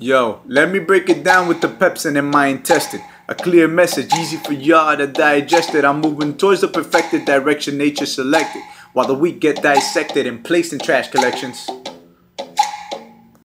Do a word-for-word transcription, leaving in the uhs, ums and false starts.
Yo, let me break it down with the pepsin in my intestine. A clear message, easy for y'all to digest it. I'm moving towards the perfected direction nature selected, while the weak get dissected and placed in trash collections.